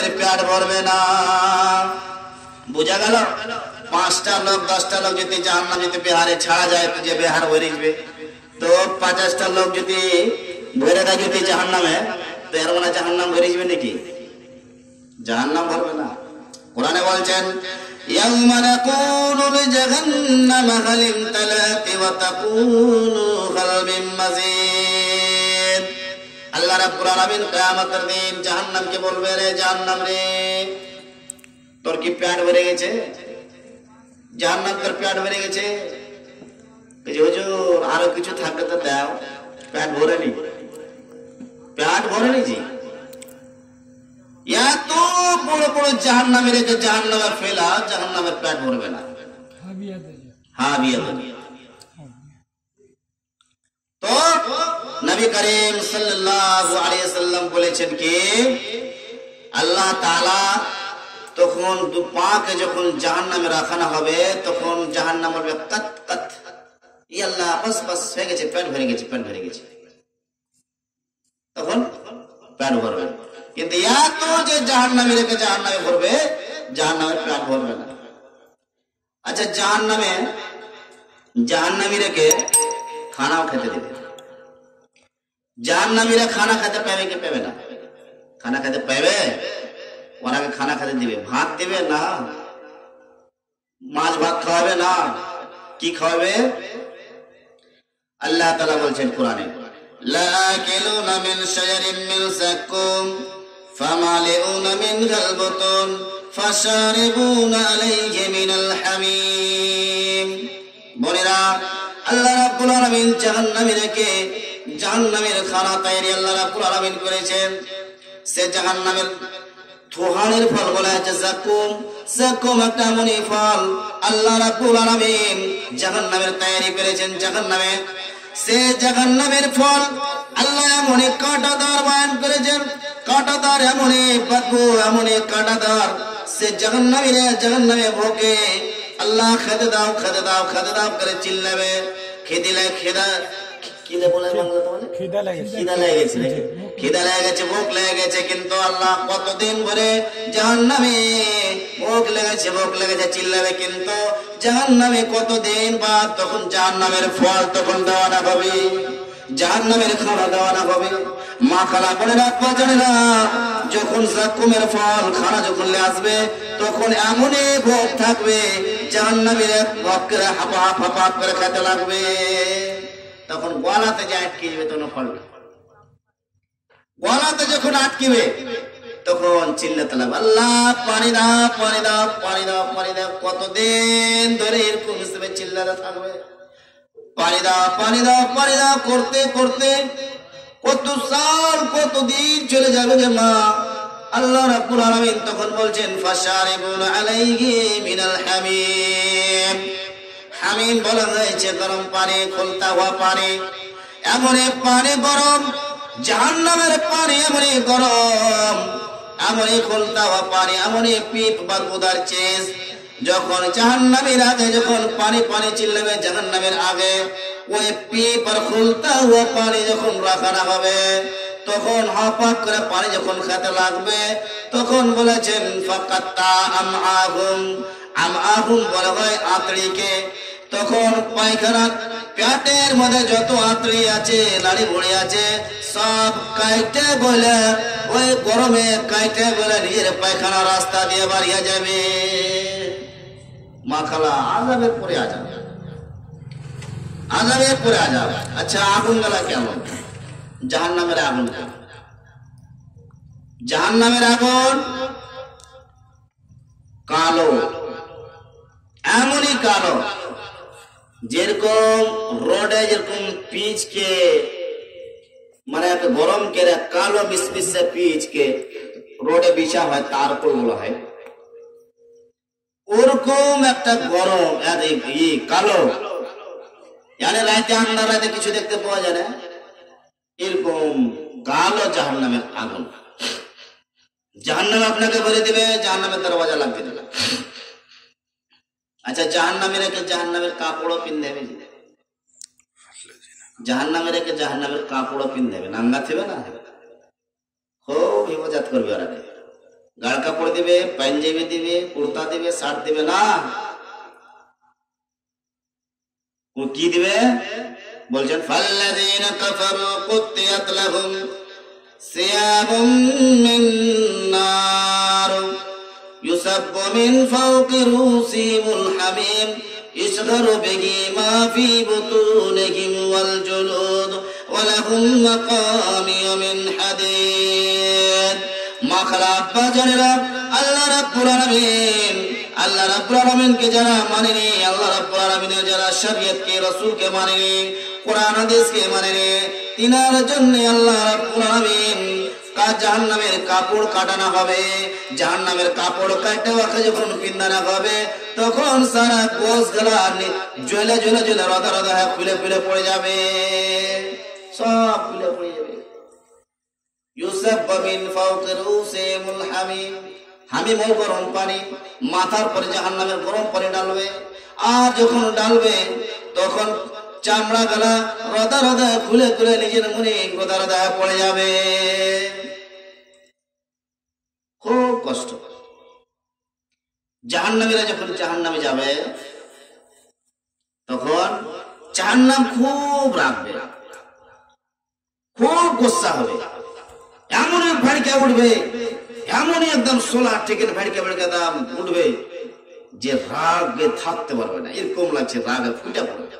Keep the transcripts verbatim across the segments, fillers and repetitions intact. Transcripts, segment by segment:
পেট ভরবে না। বোঝা গেল? পাঁচটা লোক দশটা লোক যদি জাহান্নাম যদি বিহারে ছাড়া যায় তো যে বিহার ভরে যাবে, তো পঞ্চাশটা লোক যদি ভরে দেয় যদি জাহান্নামে, তো এর মানে জাহান্নাম ভরে যাবে নাকি? জাহান্নাম ভরবে না। কোরআনে বলছেন ইয়াউমা নাকুলু লিজাহান্নামা হাল ইমতালাতি ওয়া তাকুলু হাল মিন মাজিদ। আল্লাহ রাব্বুল আলামিন কিয়ামতের দিন জাহান্নামকে বলবে, রে জাহান্নাম রে, তোর কি পেট ভরে গেছে? জাহান্নাম তোর পেট ভরে গেছে? হুজুর আরো কিছু থাকলে তো দাও। পেট ভরেনি, পেট ভরেনি জি। এত বড় বড় জাহান্নামে রেখে জাহান্নামে ফেলা, জাহান্নামের পেট ভরবে না। তো নবী করিম সাল্লাল্লাহু আলাইহি ওয়াসাল্লাম বলেছেন কি আল্লাহ তাআলা তখন দু পাকে যখন জাহান্নামে রাখানো হবে তখন জাহান্নাম বলবে কাত কাত, ই আল্লাহ বাস বাস হয়ে গেছে, পেট ভরে গেছে, পেট ভরে গেছে। তখন পেট ভরবে। কিন্তু এত যে জাহান্নামে রেখে জাহান্নামে ভরবে, জাহান্নামের পেট ভরবে না। আচ্ছা জাহান্নামে জাহান্নামী রেখে খানাও খেতে দেবে। জাহান্নামীরা খানা খেতে পাবে কি পাবে না? খানা খেতে পাবে? ওনাকে খানা খেতে দিবে, ভাত দিবে না, মাছ ভাত খাওয়াবে না, কি খাওয়াবে? আল্লাহ তাআলা বলছেন কোরআনে লাকিলুনা মিন শাজারিন মিন যাকুম ফামালিউনা মিনহাল বুতুন ফাশারিবুনা আলাইহি মিনাল হামিম। বোনেরা, আল্লাহ রাব্বুল আলামিন জাহান্নামীদেরকে জাহান্নামের খানা তৈরি আল্লাহ রাব্বুল আলামিন করেছেন। সে জাহান্নামের থোহানের ফল বলা হয়েছে যাকুম। যাকুম একটা এমনই ফল আল্লাহ রাব্বুল আলামিন জাহান্নামের তৈরি করেছেন। জাহান্নামে সে জাহান্নামের ফল আল্লাহ এমনই কাঁটাদার বায়ান করেছেন। কাঁটাদার এমনই বদবু, এমনই কাঁটাদার সে জাহান্নামীরা জাহান্নামে ভোগে। আল্লাহ খেতে দাও, খেতে দাও, খেতে দাও করে চিল্লাবে। খেতে লাগে খেদা খিদে বলে বাংলা তো বলে খিদা লেগেছে, খিদা লেগেছে, খিদা লেগেছে, ভোক লেগে গেছে। কিন্তু আল্লাহ কতদিন ধরে জাহান্নামে ভোক লেগেছে, ভোক লেগেছে চিল্লাবে। কিন্তু জাহান্নামে কতদিন বাদ তখন জাহান্নামের ফল তখন দেওয়ানা হবে, জাহান্নামের খানা দেওয়ানা হবে। মা খালা করে রাখবা জানে না, যখন যাকুমের ফল খানা যখন আসবে তখন এমনই ভোগ থাকবে জাহান্নামের ভোগ করে হাপা হাপা করে খেতে লাগবে। তখন গলাতে যে আটকে যাবে তখন ফল, গলাতে যখন আটকিবে তখন চিল্লাতে লাগবে আল্লাহ পানি দাও, পানি দাও, পানি দাও, পানি দাও। কতদিন ধরে এরকম হিসেবে চিল্লাতে থাকবে, পানি দাও, পানি দাও, পানি দাও করতে করতে কত সাল কতদিন চলে যাবে যে মা। আল্লাহ রাব্বুল আলামিন তখন বলছেন ফাশারিবুনা আলাইহি মিনাল হামিম। হামিম বলা হয়েছে গরম পানি, খোলতা হওয়া পানি। এমনই পানি গরম, জাহান্নামের পানি এমনই গরম, এমনই খোলতা হওয়া পানি, এমনই পিপ বাদবুদার চেজ। যখন জাহান্নামের আগে যখন পানি পানি চিল্লাবে জাহান্নামের আগে, ওই পিপ আর খোলতা হওয়া পানি যখন রাখানো হবে তখন হাপাক করে পানি যখন খেতে লাগবে তখন বলেছেন ফাকাত্তা আমআহুম। আমআহুম বলা হয় আঁতড়িকে। তখন পায়খানা পেটের মধ্যে যত আঁতড়ি আছে, নাড়ি ভুঁড়ি আছে, সব কাইটে বলে ওই গরমে কাইটে বলে নিজের পায়খানা রাস্তা দিয়ে বাড়িয়ে যাবে। মাখালা আযাবের পরে আযাব, আযাবের পরে আযাব। আচ্ছা আগুন গলা কেমন? জাহান্নামের আগুন, জাহান্নামের আগুন কালো, এমনই কালো যেরকম রোডে যেরকম পিচকে মানে গরম করে কালো মিসমিসে পিচকে রোডে বিছা হয় তার উপর বলা হয়, ওরকম একটা গরম কালো। জানে রাতে আন্ধার রাতে কিছু দেখতে পাওয়া যায় না, এরকম কালো জাহান্নামের আগুন। জাহান্নাম আপনাকে বলে দিবে, জাহান্নামের দরওয়াজা লাগিয়ে দেবে। আচ্ছা জাহান্নামে রেখে জাহান্নামের কাপড়ও পিন্ধাবে, জাহান্নামে রেখে জাহান্নামের কাপড়ও পিন্ধাবে, নাঙ্গা থিবে না, খুব হিফাজত করবে ওরা। গাড় কাপড় দিবে, পাঞ্জাবি দিবে, কুর্তা দিবে, শার্ট দিবে না, ও কি দিবে বলছেন ফাল্লাযীনা কাফারু কুত্তিয়াত লাহুম সিয়াবুম মিন নার ইউসাব্বু মিন ফাওকি রুসিহিমুল হামীম ইসগারু বিহি মা ফি বুতুনিহিম ওয়াল জুলুদ ওয়া লাহুম মাকামিউ মিন হাদীদ। মা খালা আব্বা জানেরা, আল্লাহ রাব্বুল আলামিন আল্লাহ রাব্বুল আলামিনকে যারা মানেনি, আল্লাহ রাব্বুল আলামিনের যারা শরীয়তকে রাসূলকে মানেনি, কোরআন হাদিসকে মানেনি, তিনার জন্য আল্লাহ রাব্বুল আলামিন জাহান্নামের কাপড় কাটানো হবে। জাহান্নামের কাপড় কাটতে ওকে যখন পিন্দানা হবে তখন সারা কোষ গলা জ্বলে জ্বলে জ্বলে রদা রদা খুলে খুলে পড়ে যাবে, সব খুলে পড়ে যাবে। ইউসাব্বু মিন ফাওকি রুসিহিমুল হামীম, হামিম গরম পানি মাথার পরে জাহান্নামের গরম পানি ডালবে, আর যখন ডালবে তখন চামড়া গলা রদা রদা খুলে খুলে নিজের মনে রদা রদা পড়ে যাবে, খুব কষ্ট। জাহান্নামীরা যখন জাহান্নামে যাবে তখন জাহান্নাম খুব রাগবে, খুব গুসা হবে, এমন এক ভাড়িকে উঠবে, এমনই একদম সোলা টিকেট ভাড়িকে ভাড়িকে দাম উঠবে যে রাগে থাকতে পারবে না, এরকম লাগছে রাগে ফুটে পড়বে।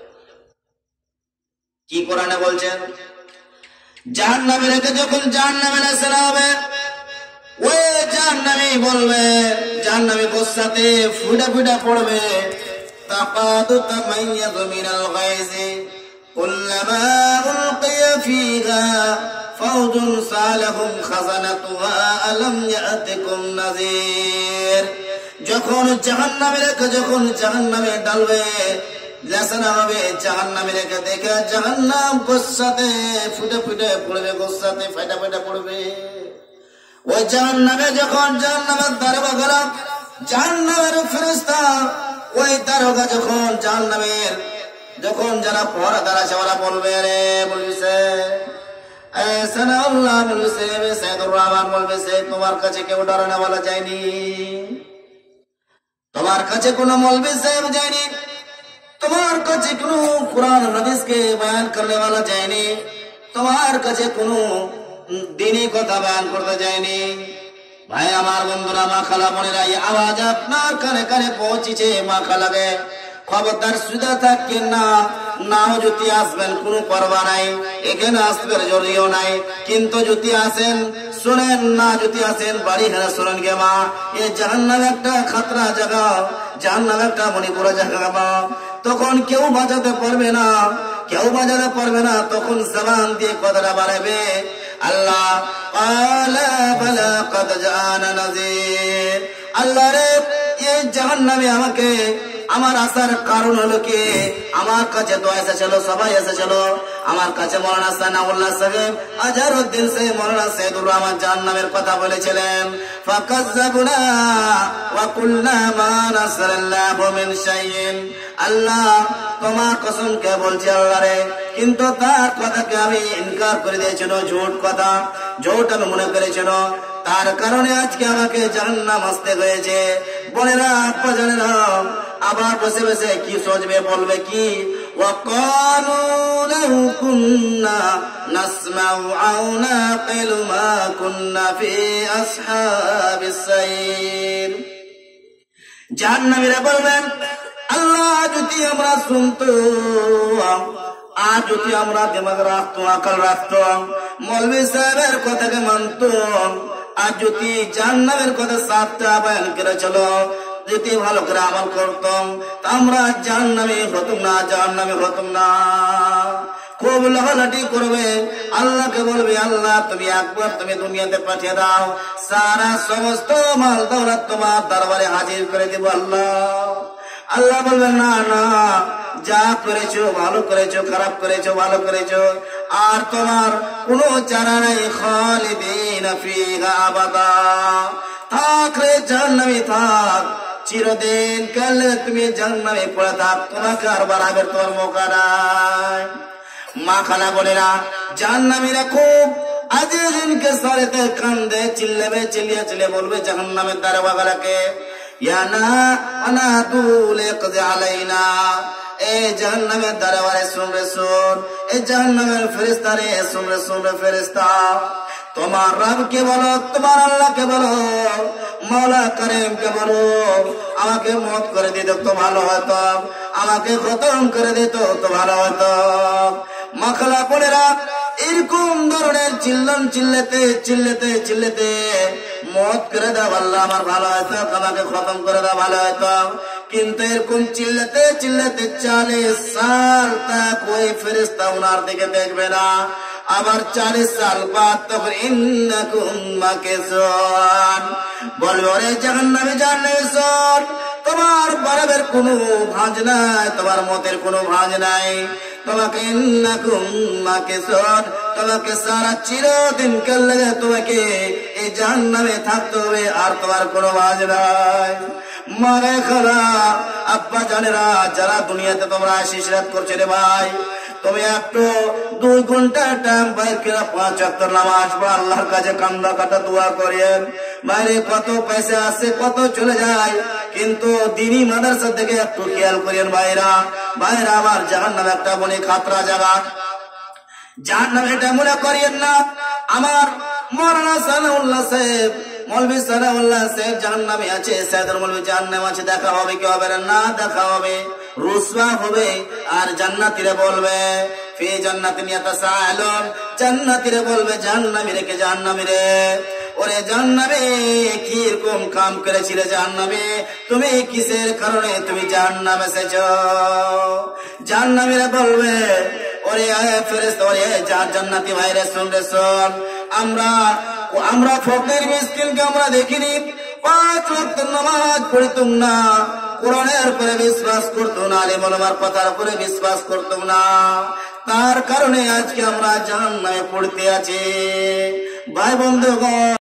কি কোরআনে বলছেন, জাহান্নামীরাকে যখন জাহান্নামে নেওয়া হবে, ওই জাহান্নামী বলবে, জাহান্নামী গোসাতে ফুটে ফুটে পড়বে, তাকাদু তামাইয়াযু মিনাল গায়জি কুল্লামা উলকিয়া ফীহা ফাওজুন সালাহুম খাযানাতুহা আলাম ইয়াতিকুম নাযীর। যখন জাহান্নামীরাকে যখন জাহান্নামে ডালবে, লেসানা হবে, জাহান্নামীরাকে দেখে জাহান্নাম গোসাতে ফুটে ফুটে পড়বে, গোসাতে ফাটা ফাটা পড়বে। ওই জাহান্নামে যখন জাহান্নামের দারোগা গেলাম, জাহান্নামের ফেরেশতা ওই দারোগা যখন জাহান্নামের যখন যারা পহরাদার আছে ওরা বলবে, রে বলছে সানাউল্লাহ বলছে সাইদুর রহমান বলবে, তোমার কাছে কেউ ডরানো বলা যায়নি, তোমার কাছে কোনো মৌলভী সাহেব যায়নি, তোমার কাছে কোনো কুরআন হাদিসকে বয়ান করলে বলা যায়নি, তোমার কাছে কোনো দিনী কথা বয়ান করতে যায়নি। ভাই আমার বন্ধুরা, মা খালা বোনেরা, এই আওয়াজ আপনার কানে কানে পৌঁছেছে, মা খালাকে খবরদার সুদা থাকেন না, নাও যদি আসবেন কোনো পরোয়া নাই, এখানে আসবেন জরুরিও নাই, কিন্তু যদি আসেন শোনেন, না যদি আসেন বাড়ি হেরা শোনেন গে মা, এ জাহান্নাম একটা খাতরা জায়গা, জাহান্নাম একটা মণিপুরা জায়গা মা, তখন কেউ বাজাতে পারবে না, কেউ বাজাতে পারবে না, তখন জবান দিয়ে কথাটা বাড়াবে, আল্লাহ ক্বালা বালা ক্বাদ জাআনা নাযীর। আল্লাহ রে, এই জাহান্নামে আমাকে আমার আসার কারণ হলো কি, আমার কাছে তো এসেছিল, সবাই এসেছিল, আমার কাছে মৌলানা সানাউল্লাহ সাহেব আজহারউদ্দিন সাহেব, মৌলানা সাইদুর রহমান জাহান্নামের কথা বলেছিলেন, ফাকাজ্জাবনা ওয়া কুলনা মা নাসাল্লাহু মিন শাইইন। আল্লাহ তোমার কসম কে বলছি আল্লাহ রে, কিন্তু তার কথাকে আমি ইনকার করে দিয়েছিল, ঝুট কথা, ঝুট আমি মনে করেছিল, তার কারণে আজকে আমাকে জাহান্নাম আসতে হয়েছে। বোনেরা, আপা জানেরা, আবার বসে বসে কি সোচবে, বলবে কি, ওয়াকালু লাউ কুন্না নাসমাউ আও নাকিলু মা কুন্না ফি আসহাবিস সাইর। জাহান্নামীরা বলবেন, আল্লাহ যদি আমরা শুনতাম, আর যদি আমরা দিমাগ রাখতাম, আকল রাখতাম, মৌলভী সাহেবের কথাকে মানতাম, আর যদি জাহান্নামের কথা সাথে বয়ান করে চলো, যদি ভালো করে আমল করতাম, আমরা জাহান্নামে হতাম না, জাহান্নামে হতাম না। খুব লাফালাফি করবে, আল্লাহকে বলবে, আল্লাহ তুমি একবার তুমি দুনিয়াতে পাঠিয়ে দাও, সারা সমস্ত মাল দৌলত তোমার দরবারে হাজির করে দেব আল্লাহ। আল্লাহ বলবেন, না না, যা করেছো ভালো করেছো, খারাপ করেছো ভালো করেছো, আর তোমার কোনো চারা নেই, খালিদিনা ফিহা আবাদা, থাক রে জাহান্নামে থাক, চিরদিন কাল তুমি জাহান্নামে পড়ে থাক, তোমাকে আর বাড়াবের তোমার মৌকা নাই। মা খালা বলে না, জাহান্নামীরা খুব আজিজিনকে সারেতে কান্দে চিল্লাবে চিল্লিয়ে চিল্লিয়ে বলবে জাহান্নামের দারোয়ানকে ইয়া না আনা তুলে কযা আলাইনা এ জাহান্নামের দারোয়ানে শুন রে শুন এ জাহান্নামের ফেরেশতা রে শুন রে শুন রে ফেরেশতা তোমার রবকে বলো তোমার আল্লাহকে বলো মাওলা করিমকে বলো আমাকে মওত করে দিত তো ভালো হতো আমাকে খতম করে দিত তো ভালো হতো মাখলা পড়েরা এরকম ধরনের চিল্লান চিল্লাতে চিল্লাতে চিল্লাতে মওত করে দাও আল্লাহ আমার ভালো হতো আমাকে খতম করে দাও ভালো হতো কিন্তু এরকম চিল্লাতে চিল্লাতে চালিশ সাল তক ওই ফেরেশতা ওনার দিকে দেখবে না আবার চালিশ সাল বাদ তখন ইন্নাকুম মাকিসুন বলবে ওরে জাহান্নামে জান্নাত তোমার বরাবর কোনো ভাঁজ নাই তোমার মতের কোনো ভাঁজ নাই তোমাকে ইন্নাকুম মাকিসুন তোমাকে সারা চিরদিন কাল লাগে তোমাকে এই জাহান্নামে থাকতে হবে আর তোমার কোনো ভাঁজ নাই মারে খালা আব্বা জানেরা যারা দুনিয়াতে তোমরা শিশরাত করছে রে ভাই তুমি একটু দুই ঘন্টা টাইম বাইর করে পাঁচ ওয়াক্ত নামাজ পড়ে আল্লাহর কাছে কান্দা কাটা দোয়া করেন বাইরে কত পয়সা আছে কত চলে যায় কিন্তু দিনী মাদ্রাসা থেকে একটু খেয়াল করেন ভাইরা ভাইরা আমার জাহান্নাম একটা বনে খাতরা জায়গা জাহান্নাম এটা মনে করিয়েন না আমার মাওলানা সানাউল্লাহ সাহেব মৌলভী সানাউল্লাহ সাহেব জাহান্নামে আছে সাইদুল মৌলভী জাহান্নামে আছে দেখা হবে কি হবে না দেখা হবে রুসওয়া হবে আর জান্নাতীরা বলবে ফি জান্নাতিন ইয়াতাসাআলুন জান্নাতীরা বলবে জাহান্নামী রে কে জাহান্নামী রে ওরে জাহান্নামে কি রকম কাম করেছিলে জাহান্নামে তুমি কিসের কারণে তুমি জাহান্নামে এসেছো জাহান্নামীরা বলবে ওরে ফেরেশতা ওরে জান্নাতি ভাইরা শুন রে শুন আমরা আমরা ফকির মিসকিনকে আমরা দেখিনি পাঁচ ওয়াক্ত নামাজ পড়িতুম না কোরআনের উপরে বিশ্বাস করতো না আলেম ওলামার কথার উপরে বিশ্বাস করতো না তার কারণে আজকে আমরা জাহান্নামে পড়তে আছি ভাই বন্ধুগণ